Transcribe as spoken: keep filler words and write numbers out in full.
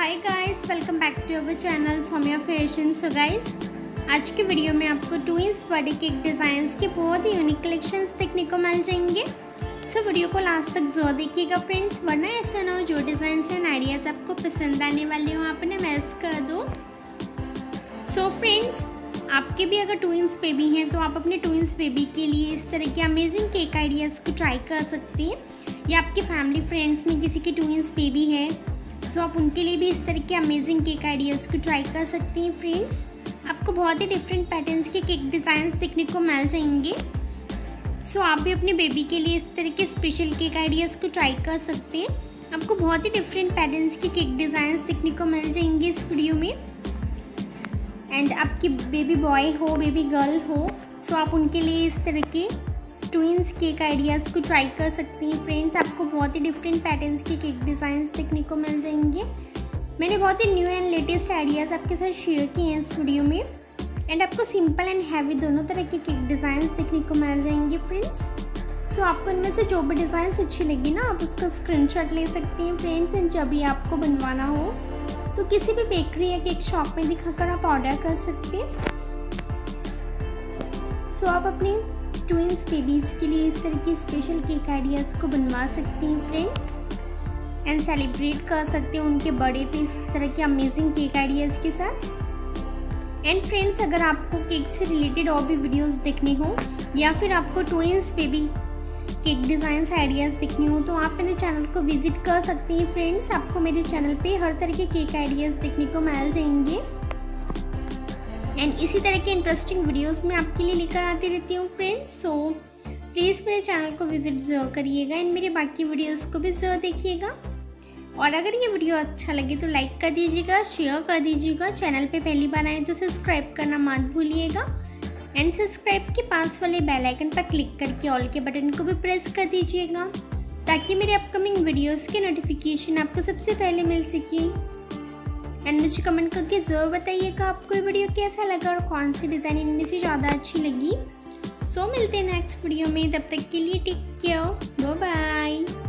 Hi guys, welcome back to our channel Saumya fashion. So guys, आज की video में आपको ट्विंस बर्थडे केक डिज़ाइंस के बहुत ही यूनिक कलेक्शंस देखने को मिल जाएंगे। सो so, वीडियो को लास्ट तक जरूर देखिएगा फ्रेंड्स, वरना ऐसा ना हो जो डिज़ाइंस एंड आइडियाज़ आपको पसंद आने वाले हो आपने मिस कर दो। सो so, फ्रेंड्स, आपके भी अगर ट्विंस बेबी हैं तो आप अपने ट्विंस बेबी के लिए इस तरह के अमेजिंग केक आइडियाज़ को ट्राई कर सकती हैं, या आपके फैमिली फ्रेंड्स में किसी के ट्विंस बेबी है सो आप उनके लिए भी इस तरह के अमेजिंग केक आइडियाज़ को ट्राई कर सकती हैं। फ्रेंड्स, आपको बहुत ही डिफरेंट पैटर्न्स के केक डिज़ाइंस देखने को मिल जाएंगे। सो आप भी अपने बेबी के लिए इस तरह के स्पेशल केक आइडियाज़ को ट्राई कर सकते हैं। आपको बहुत ही डिफरेंट पैटर्न्स के केक डिज़ाइंस देखने को मिल जाएंगे इस वीडियो में। एंड आपकी बेबी बॉय हो बेबी गर्ल हो सो आप उनके लिए इस तरह के ट्विंस केक आइडियाज़ को ट्राई कर सकती हैं। फ्रेंड्स, आपको बहुत ही डिफरेंट पैटर्न्स के केक डिज़ाइंस देखने को मिल जाएंगे। मैंने बहुत ही न्यू एंड लेटेस्ट आइडियाज़ आपके साथ शेयर किए हैं इस वीडियो में। एंड आपको सिंपल एंड हैवी दोनों तरह के केक डिज़ाइंस देखने को मिल जाएंगे फ्रेंड्स। सो so, आपको इनमें से जो भी डिज़ाइंस अच्छी लगी ना, आप उसका स्क्रीनशॉट ले सकती हैं फ्रेंड्स। एंड जब भी आपको बनवाना हो तो किसी भी बेकरी या केक शॉप में दिखाकर आप ऑर्डर कर सकते हैं। सो so, आप अपनी ट्विंस बेबीज़ के लिए इस तरह की स्पेशल केक आइडियाज़ को बनवा सकती हैं फ्रेंड्स, एंड सेलिब्रेट कर सकते हैं उनके बर्थडे पे इस तरह के अमेजिंग केक आइडियाज़ के साथ। एंड फ्रेंड्स, अगर आपको केक से रिलेटेड और भी वीडियोस देखने हो या फिर आपको twins baby cake designs ideas देखने हो तो आप मेरे चैनल को विजिट कर सकती हैं फ्रेंड्स। आपको मेरे चैनल पे हर तरह के केक आइडियाज़ देखने को मिल जाएंगे। एंड इसी तरह के इंटरेस्टिंग वीडियोस मैं आपके लिए लेकर आती रहती हूँ फ्रेंड्स। सो प्लीज़ मेरे चैनल को विजिट ज़रूर करिएगा एंड मेरे बाकी वीडियोस को भी ज़रूर देखिएगा। और अगर ये वीडियो अच्छा लगे तो लाइक कर दीजिएगा, शेयर कर दीजिएगा। चैनल पे पहली बार आए तो सब्सक्राइब करना मत भूलिएगा। एंड सब्सक्राइब के पास वाले बेल आइकन पर क्लिक करके ऑल के बटन को भी प्रेस कर दीजिएगा, ताकि मेरे अपकमिंग वीडियोज़ के नोटिफिकेशन आपको सबसे पहले मिल सके। एंड मुझे कमेंट करके ज़रूर बताइएगा आपको ये वीडियो कैसा लगा और कौन सी डिज़ाइन इनमें से ज़्यादा अच्छी लगी। सो मिलते हैं नेक्स्ट वीडियो में, तब तक के लिए टेक केयर, बाय बाय।